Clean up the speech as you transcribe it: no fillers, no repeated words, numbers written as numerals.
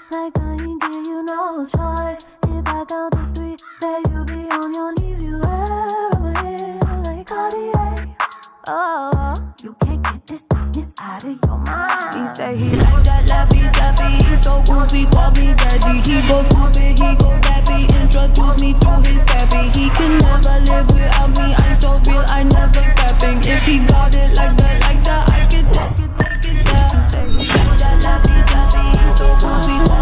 like I ain't give you no choice. If I count to three, then you be on your knees. You wear my hair like Cartier. Oh, you can't get this thickness out of your mind. He say he like that Laffy Taffy. He's so goofy, call me daddy. He goes stupid, he go daffy. Introduce me to his pappy. He can never live without me. I'm so real, I never capping. If he got it like that, I can take it, take it down. He say he like that Laffy Taffy. He's so goofy.